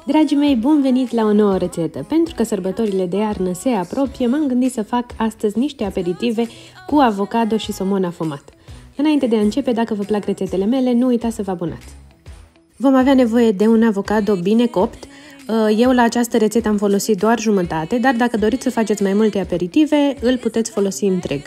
Dragii mei, bun venit la o nouă rețetă! Pentru că sărbătorile de iarnă se apropie, m-am gândit să fac astăzi niște aperitive cu avocado și somon afumat. Înainte de a începe, dacă vă plac rețetele mele, nu uitați să vă abonați! Vom avea nevoie de un avocado bine copt. Eu la această rețetă am folosit doar jumătate, dar dacă doriți să faceți mai multe aperitive, îl puteți folosi întreg.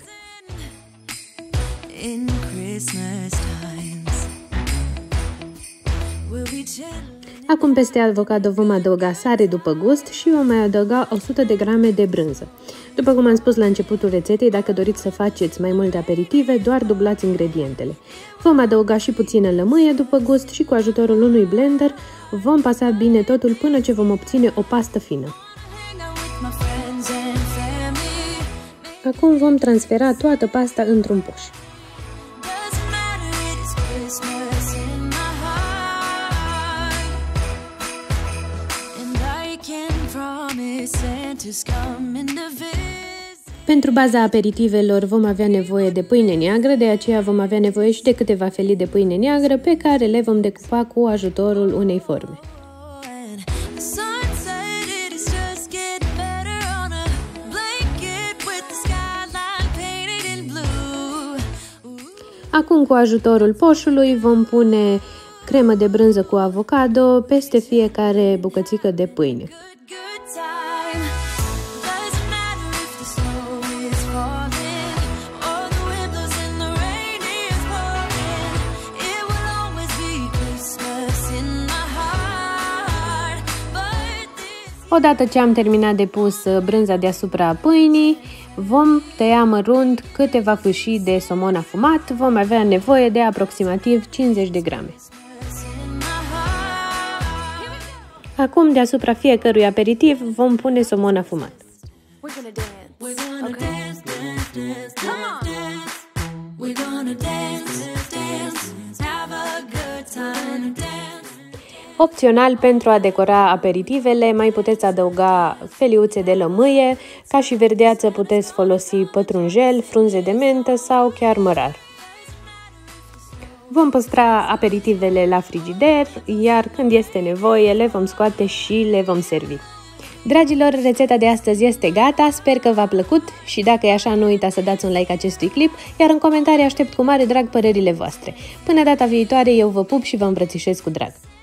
Acum peste avocado vom adăuga sare după gust și vom mai adăuga 100 de grame de brânză. După cum am spus la începutul rețetei, dacă doriți să faceți mai multe aperitive, doar dublați ingredientele. Vom adăuga și puțină lămâie după gust și cu ajutorul unui blender vom pasa bine totul până ce vom obține o pastă fină. Acum vom transfera toată pasta într-un poș. Pentru baza aperitivelor vom avea nevoie de pâine neagră, de aceea vom avea nevoie și de câteva felii de pâine neagră pe care le vom decupa cu ajutorul unei forme. Acum, cu ajutorul poșului, vom pune cremă de brânză cu avocado peste fiecare bucățică de pâine. Odată ce am terminat de pus brânza deasupra pâinii, vom tăia mărunt câteva fâșii de somon afumat. Vom avea nevoie de aproximativ 50 de grame. Acum, deasupra fiecărui aperitiv, vom pune somon afumat. Opțional, pentru a decora aperitivele, mai puteți adăuga feliuțe de lămâie, ca și verdeață puteți folosi pătrunjel, frunze de mentă sau chiar mărar. Vom păstra aperitivele la frigider, iar când este nevoie le vom scoate și le vom servi. Dragilor, rețeta de astăzi este gata, sper că v-a plăcut și dacă e așa, nu uitați să dați un like acestui clip, iar în comentarii aștept cu mare drag părerile voastre. Până data viitoare, eu vă pup și vă îmbrățișez cu drag!